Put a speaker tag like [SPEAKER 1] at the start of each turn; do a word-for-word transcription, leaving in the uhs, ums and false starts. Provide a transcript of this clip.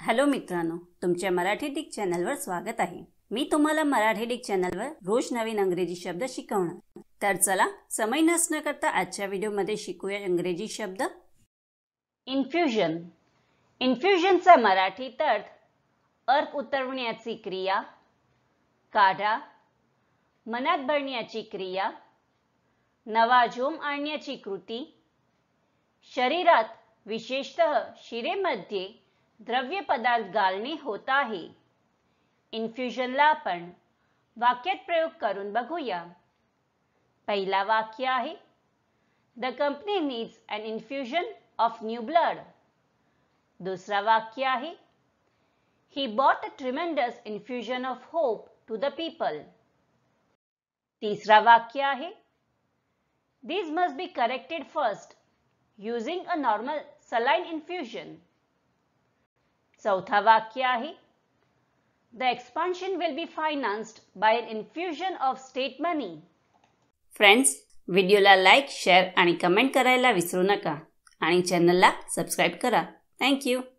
[SPEAKER 1] Hello मित्रांनो, तुमच्या Marathi Dick चॅनलवर स्वागत आहे। मी तुम्हाला मराठी डिक चॅनलवर रोज नवीन इंग्रजी शब्द शिकवणार। तर चला समय नष्ट न करता आजच्या व्हिडिओमध्ये शिकूया इंग्रजी शब्द। इन्फ्युजन। इन्फ्युजनचा मराठीत अर्थ अर्क उतरवण्याची क्रिया, काढा, मनात भरण्याची क्रिया, नवा जोम आणण्याची कृती, शरीरात विशेषतः शिरेमध्ये द्रव्य पदार्थ घालणे होत आहे। इन्फ्युजनला आपण वाक्यात प्रयोग करून बघूया। पहिला वाक्य आहे, the company needs an infusion of new blood. दुसरा वाक्य आहे, he bought a tremendous infusion of hope to the people. तिसरा वाक्य आहे, these must be corrected first using a normal saline infusion। चौथा वाक्य आहे, the expansion will be financed by an infusion of state money। Friends, व्हिडिओला like, share आणि comment करायला विसरू नका आणि चॅनलला सबस्क्राइब करा। Thank you.